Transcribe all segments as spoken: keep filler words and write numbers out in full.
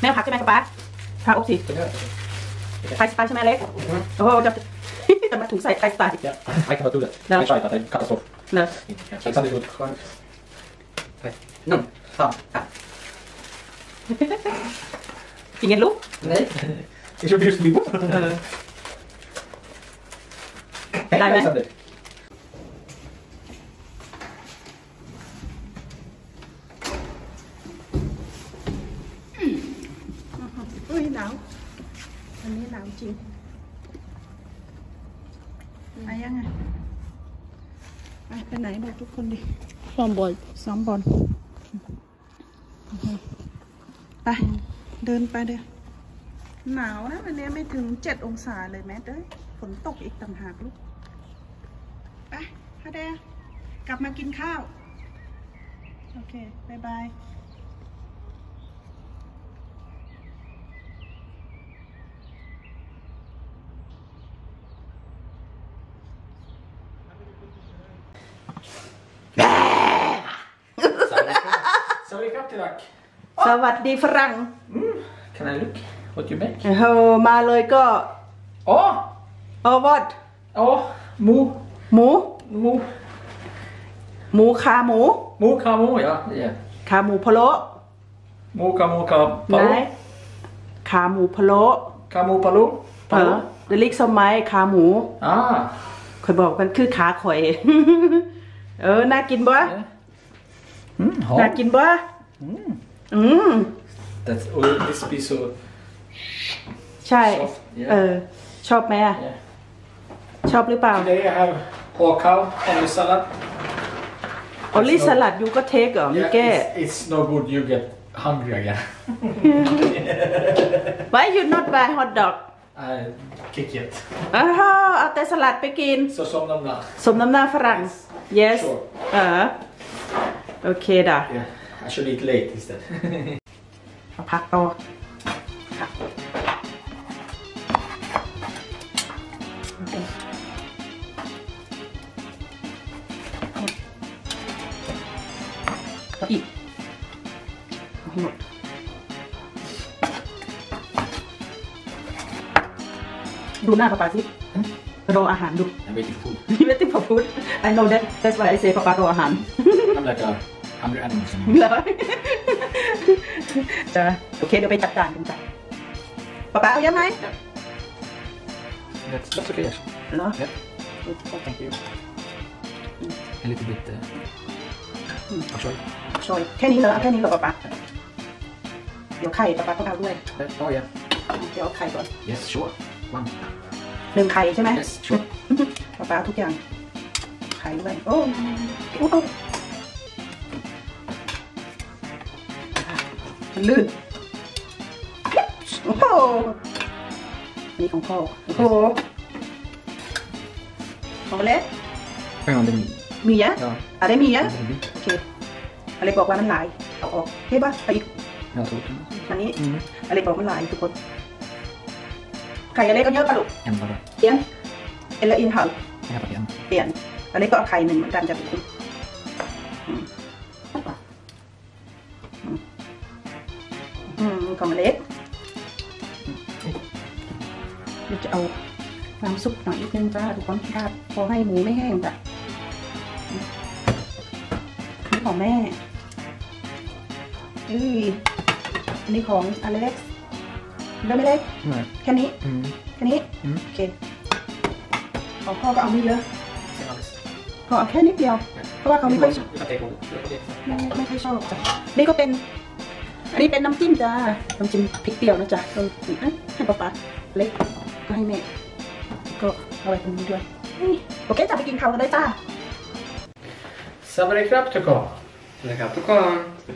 แม่ผักใช่ไหมป๊าผักอบสิไข่สไตล์ใช่ไหมเล็กโอ้โหจะจะมาถุงใส่ไข่สไตล์ไข่กระตุ้นเลยไม่ใช่แต่กระตุ้นเนอะใส่สั้นเลยไปหนึ่งสองสามจริงไงลูกนี่ที่ชอบดูสิบุ๊ได้ไหมอุ้ยหนาวอันนี้หนาวจริงไปยังไงไปไปไหนบอกทุกคนดิซ้อมบอลซ้อมบอลไปเดินไปเดี๋ยวหนาวนะวันนี้ไม่ถึงเจ็ดองศาเลยแม่เด้ยฝนตกอีกต่างหากลูกไปฮะเดย์กลับมากินข้าวโอเคบายบายสวัสดีครับที่รักสวัสดีฝรั่ง Can I look what you make เออมาเลยก็โอ้โอ้วอดโอ้หมูหมูหมูหมูขาหมูหมูขาหมูja ja ขาหมูพะโล้หมูขาหมูขาพะโล้ขาหมูพะโล้ขาหมูพะโล้เออเดลิกสมัยขาหมูอ่าข่อยบอกมันคือขาข่อยเออน่ากินบ่น่ากินบ่อืม That's all this piece so ใช่เออชอบไหมอ่ะชอบหรือเปล่า Today I have pork cow only salad only salad you ก็เทคเหรอมีแก้ It's no good you get hungry again Why you not buy hot dog I kick it อ้าวเอาแต่สลัดไปกิน So สมน้ำหน้าสมน้ำหน้าฝรั่ง Yes เออโอเคด่ะ Yeah I should eat late instead เอาพักต่ออีกให้หมดดูหน้าป๊าป๊าสิรออาหารดู I'm waiting for food waiting for food I know that that's why I say ป๊าป๊ารออาหาร I'm like a hungry animal เหรอจะโอเคเดี๋ยวไปจัดการกันจ้ะป๊าป๊าเอาเยอะไหม That's that's okay เหรอ Yep Thank you A little bit uh, sorry ช่วยแค่นี้เหรอแค่นี้เหรอป๊าป๊าเดี๋ยวไข่ป๊าป๊าต้องเอาด้วย Oh yeah เดี๋ยวเอาไข่ก่อน Yes sure one หนึ่งไข่ใช่ไหม Yes sure ป๊าป๊าทุกอย่างไข่ด้วยโอ้โอ้มันลื่นโอ้โหนี่ของพ่อโอ้โหของเล็ก Hang on มีเยอะอะไรมีเยอะโอเคอะไรบอกว่ามันหลายเอาออกเฮ้ยบ้าไปอีกอันนี้อะไรบอกมันหลายทุกคนไข่อะไรก็เยอะปะลูกเปลี่ยนเอลอินเผาเปลี่ยนอันนี้ก็เอาไข่หนึ่งเหมือนกันจะทุกคนของเล็กเราจะเอาน้ำซุปหน่อยนิดนึงจ้าทุกคนราดพอให้หมูไม่แห้งจ้ะนี่ของแม่อืออันนี้ของอเล็กได้ไม่เล็กแค่นี้แค่นี้โอเคของพ่อก็เอาไม่เยอะพ่อเอาแค่นิดเดียวเพราะว่าเขาไม่ค่อยไม่ไม่ค่อยชอบจ้ะนี่ก็เป็นอันนี้เป็นน้ำจิ้มจ้าน้ำจิ้มพริกเปรี้ยวนะจ๊ะเราให้ป๊าป๊าเล็กก็ให้แม่ก็เอาไว้ตรงนี้ด้วยโอเคจะไปกินข้าวกันได้จ้าสวัสดีครับทุกคนสวัสดีครับทุกคน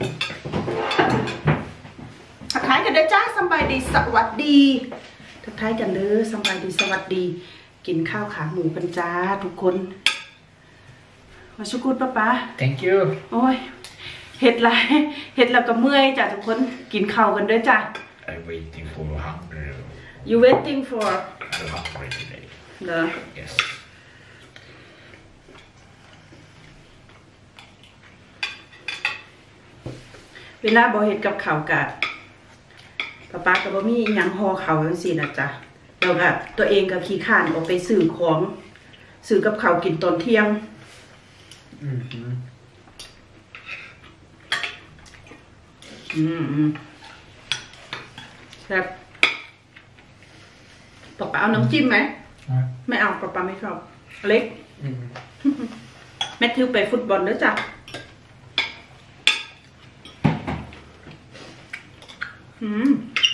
ทักทายกันเลยจ้าสบายดีสวัสดีทักทายกันเลยสบายดีสวัสดีกินข้าวขาหมูกันจ้าทุกคนมาชุกุดป๊าป๊า Thank you โอ้ยเห็ดไรเห็ดแล้วก็เมื่อยจ้ะทุกคนกินข้าวกันด้วยจ้ะ I'm waiting for hunger You waiting for I'm hungry today เหรอ Yes เวลาบอเห็ดกับข้าวกะป้ากับบ่มีหยังห่อเขาจังซี่นะจ๊ะแล้วก็ตัวเองก็ขี้ข้านออกไปซื้อของซื้อกับข้าวกินตอนเที่ยงอืมอืมอืมแบบป้าป้าเอาน้ำจิ้มไหมไม่เอาป้าป้าไม่ชอบเล็กแมทธิวไปฟุตบอลด้วยจ้ะอืม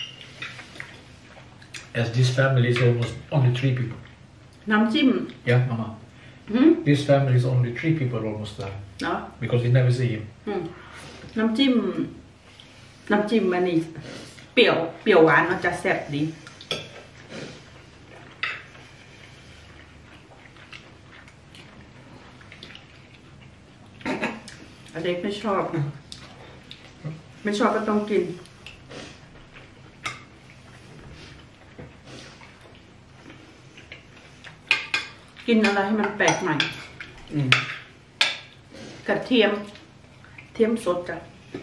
As this family is almost only three people. น้ำจิ้ม Yeah, Mama. Hmm? This family is only three people almost there. เนาะ Because we never see him. อืมน้ำจิ้มน้ำจิ้มมันนี่เปรี้ยวเปรี้ยวหวานมันจะแซ่บดีอเด็กไม่ชอบไม่ชอบก็ต้องกินกินอะไรให้มันแปลกใหม่กระเทียมเทียมสดจ้ะ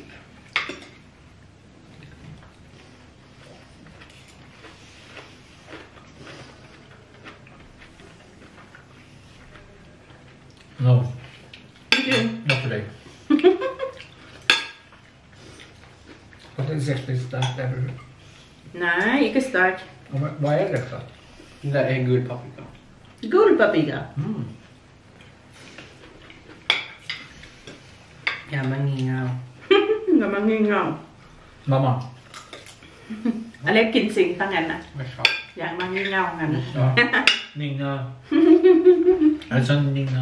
No. Okay. Not today. But it's actually stark everywhere. Nej, ikke stark. Vad är detta? Det är gul paprika. Gul paprika. Mm. Ja, men ingen. Gammel gingaw. Mamma. อเล็กกินสิ่งทั้งนั้นนะ Varsågod. อย่างมันเงาๆกันนะ Ja. Ninga. Alltså Ninga.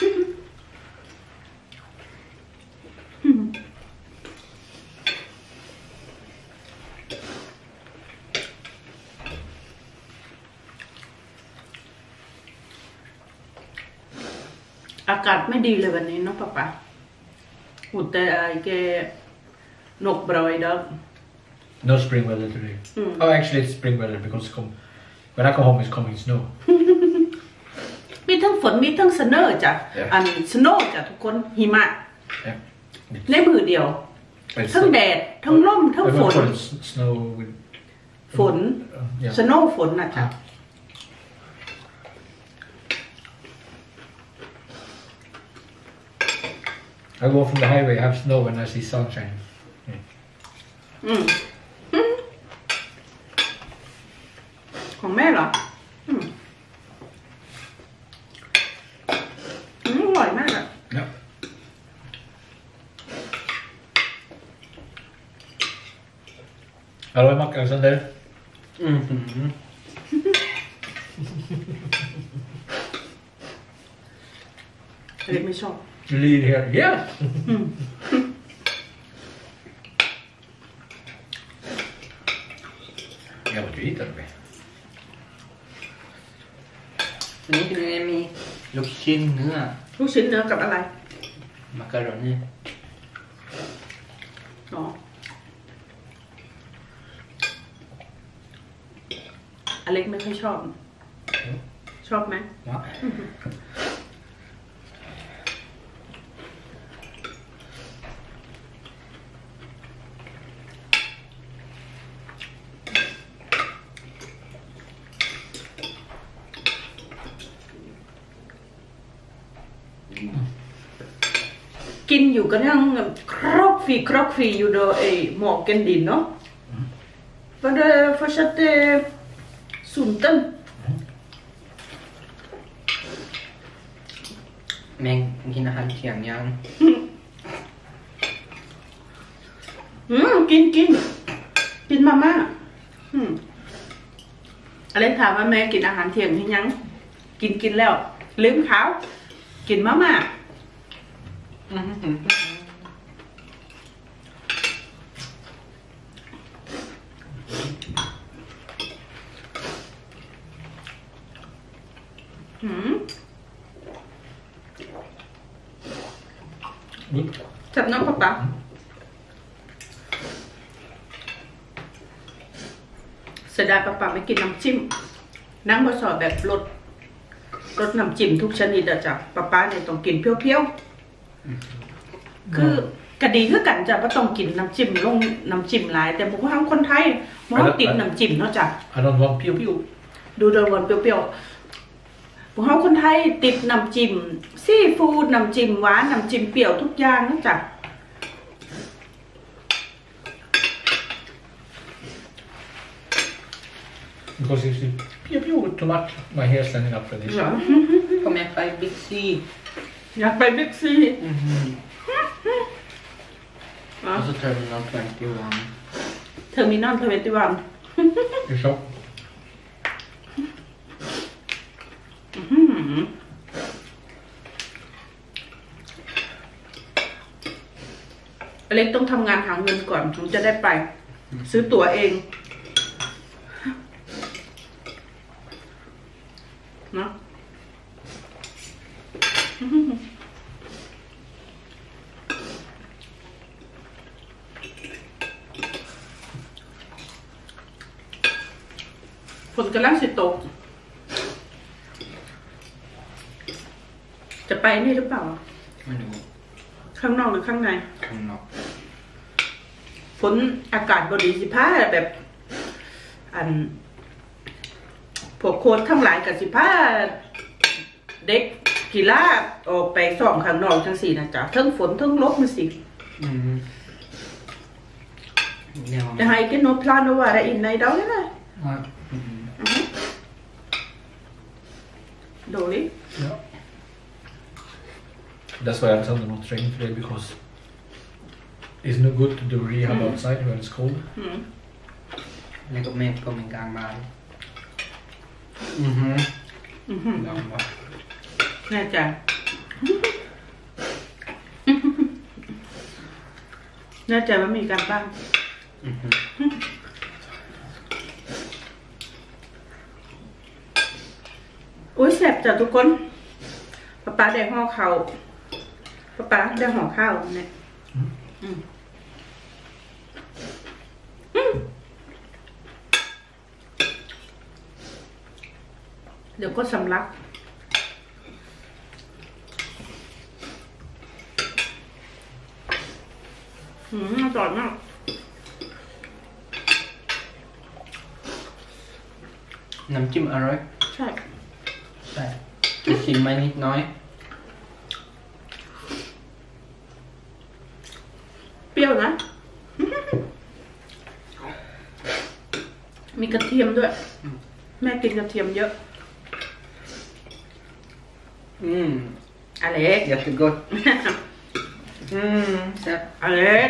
อากาศไม่ดีเลยวันนี้เนาะป๊าป๊าอุตแต่ไอ้แกนกบรอยดอก No spring weather today. Mm. Oh, actually it's spring weather because come, when I come home it's coming snow. มีทั้งฝนมีทั้งสโนว์จ้ะ Yeah. อันสโนว์จ้ะทุกคนหิมะ Yeah. ในมือเดียว It's ทั้งแดดทั้งลมทั้ง I ฝ won't น call it s- snow with ฝน uh, yeah. สโนว์ฝนนะจ๊ะ I go from the highway, I have snow when I see sunshine. อืมอืมของแม่เหรออืมอืมอร่อยมากอ่ะ Yeah. Hallå Macka, Alexander. Mm. เล็กไม่ชอบ You lead here. Yeah. อืม Yeah, what you eat that way. นี่คือมีลูกชิ้นเนื้อลูกชิ้นเนื้อกับอะไรมักกะโรนีอ๋ออเล็กไม่ค่อยชอบ ชอบไหม Ja. Mm. กินอยู่ก็ยังครอกฟีครอกฟีอยู่โดยไอ้หมอกกันดินเนาะวันเดอร์ฟาชัตเตสุนตันแม่งกินอาหารเที่ยงยังอืมกินกินกินมาม่าอืมอะไรถามว่าแม่กินอาหารเที่ยงหรือยังกินกินแล้วลืมเขากินมาม่าอืม Good. จับน้องป๊าป๊าเสียดายป๊าป๊าไม่กินน้ำจิ้มนั่งบนสอบแบบรสรสน้ำจิ้มทุกชนิดอะจ้ะป๊าป๊าเนี่ยต้องกินเพี้ยวๆคือก็ดีคือกันจ้ะก็ต้องกินน้ำจิ้มลงน้ำจิ้มหลายแต่พวกเราคนไทยมันติดน้ำจิ้มเนาะจ้ะ I don't want pew pew ดูโดนวนเปรี้ยวๆพวกเราคนไทยติดน้ำจิ้มซีฟู้ดน้ำจิ้มหวานน้ำจิ้มเปรี้ยวทุกอย่างเนาะจ้ะ because if you pew pew too much my hair standing up for this ผมอยากไปบิ๊กซีอยากไปบิ๊กซี och så terminal twenty-one เทอร์มินอลทเวนตี้วัน you shop อเล็กต้องทำงานหาเงินก่อนถึงจะได้ไปซื้อตั๋วเองเนาะฝนกำลังสิตกจะไปนี่หรือเปล่าไม่รู้ข้างนอกหรือข้างในข้างนอกฝนอากาศบดีสิผ้าแบบอันพวกโค้ดทั้งหลายกับสิผ้าเด็กกีฬาออกไปซ้อมข้างนอกจังสี่นะจ๊ะทั้งฝนทั้งลบมันสิอืมเนี่ยจะให้กินโนพลานว่าอะไรอินในเดาเลยนะว่าอืมดูดิ yeah that's why I'm telling them not training today because it's no good to do rehab Mm. outside when it's cold อืมแล้วก็เมฆก็เป็นกลางบ้านอือฮึอือหือลองว่าแน่ใจแน่ใจว่ามีการบ้างอือฮึอุ้ยแสบจ้ะทุกคนป๊าป๊าได้ห่อข้าวป๊าป๊าได้ห่อข้าวเนี่ยอืมอืมเดี๋ยวก็สำลักอืมอร่อยมากน้ำจิ้มอร่อยใช่ใช่จะชิมไหมนิดน้อยเปรี้ยวนะ มีกระเทียมด้วย แม่กินกระเทียมเยอะอืมอเล็ก jättegott อืมแซ่บอเล็ก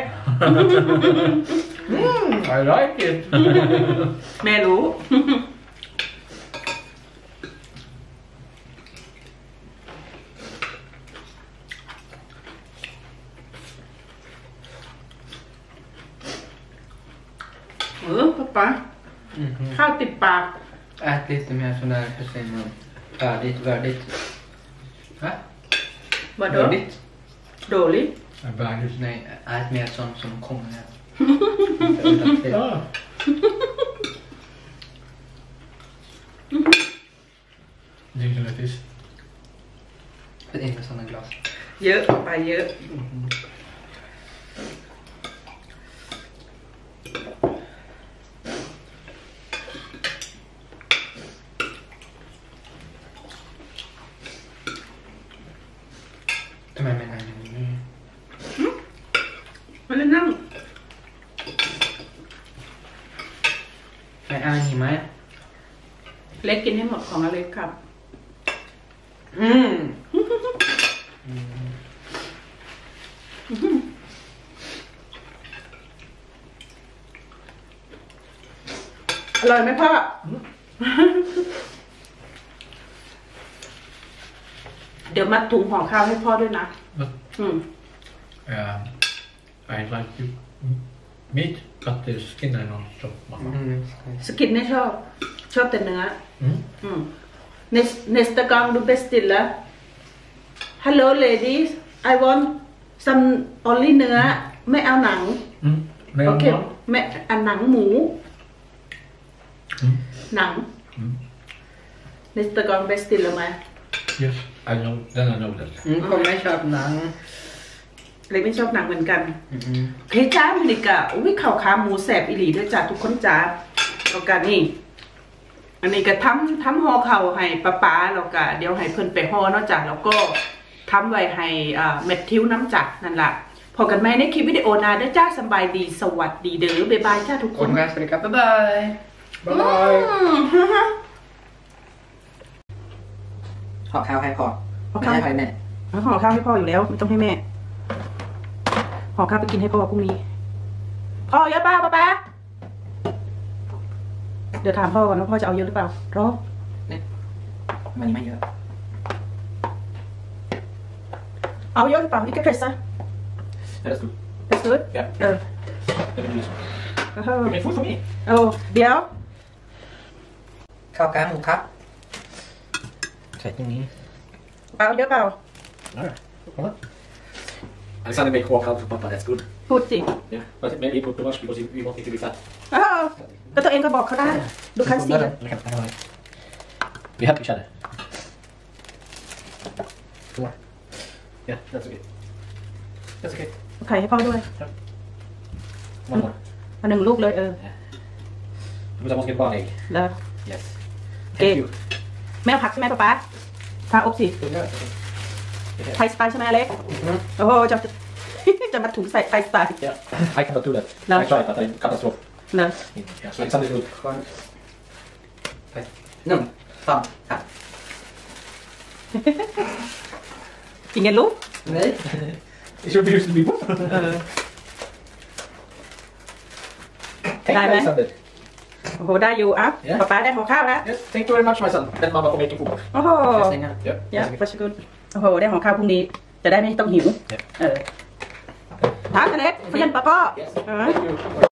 I like it แม่รู้ เออป๊าป๊าอือฮึข้าวติดปาก Ät lite mer sån där, hur säger man, färdigt, värdigt. Va? บดอ Värdigt? โดลิ I bag it Nej, ät mer sånt som kommer här. ah. Drinking like this För inte såna glas. เยอะไปเยอะ Mhm. Ta med mig den här nu. มาเลยนั่ง Vad är ni med? เล็กกินให้หมดของอเล็กครับ Mm. อร่อยไหมพ่อ เดี๋ยวมัดถุงห่อข้าวให้พ่อด้วยนะ but อืม um, I like to meat but the skin I don't chop mamma Mm. สกินไม่ชอบ ชอบแต่เนื้อ mm. อืม next next gang du bestiller hello ladies I want some only เนื้อ ไม่เอาหนัง Mm. โอเค Mellan ไม่อันหนังหมู mm. หนัง Mm. next gang bestiller ไหม Yes I know then I know that Mm, kom med köp nang. เลยไม่ชอบหนังเหมือนกันเฮ้ยจ้ามันอีกอะอุ้ยข่าวขาหมูแสบอีหลีด้วยจ้าทุกคนจ้าแล้วกันนี่อันนี้ก็ทำทำห่อเข่าให้ป้าป้าแล้วก็เดี๋ยวให้เพิ่นไปห่อเนาะจ้าแล้วก็ทำไว้ให้อ่าเม็ดทิวน้ำจัดนั่นแหละพอกันไหมในคลิปวิดีโอหน้าด้วยจ้าสบายดีสวัสดีเด้อบ๊ายบายจ้าทุกคน Kom här, bye bye. Bye bye. ห่อข้าวให้พ่อห่อไม่ข้าวให้พ่อแม่ห่อข้าวให้พ่ออยู่แล้วไม่ต้องให้แม่ห่อข้าวไปกินให้พ่อพรุ่งนี้พ่อเยอะเปล่าป้าป้าเดี๋ยวถามพ่อก่อนว่าพ่อจะเอาเยอะหรือเปล่ารอมันไม่เยอะเอาเยอะหรือเปล่าอีกแค่เพรสซะ Det är stort. เพรสซูด Ja. เออ Det blir så. เออ Det är fort för mig. เอาเดี๋ยวข้าวขาหมูครับใส่ตรงนี้เปล่าเยอะเปล่า Alexander make walk out to Papa. That's good. พูดสิ Yeah. But maybe put too much because we want it to be fat. อ้าวก็ตัวเองก็บอกเขาได้ดูคันซี We help each other. Yeah, that's okay. That's okay. ไข่ให้พ่อด้วย One more. มาหนึ่งลูกเลยเออ Because I must get one egg. แล้ว Yes. Okay. Thank you. แม่เอาผักใช่ไหมป้าป้าผักอบสิ Yeah. ไทยสไตล์ใช่ไหมอเล็กโอ้โหจะ จะมาถุงใส่ไทยสไตล์ Yeah. I cannot do that. No. I tried, but I'm catastrophe. เนอะ Yeah. So Alexander do it. One. หนึ่งสองครับกินกันลูก Nej. It should be used to be both. เออ Thank Nej, you, men- Alexander. โอ้โหได้อยู่อ่ะ Yeah. ป้าป้าได้ห่อข้าวแล้ว Yes, thank you very much, my son. Then Mama will make you food. โอ้โห Yep. ยาฟัชกุลโอ้โหได้ห่อข้าวพรุ่งนี้จะได้ไม่ต้องหิว Yeah. เออถามอเล็กเพื่อนป้าป้า Yes. เออ Thank you.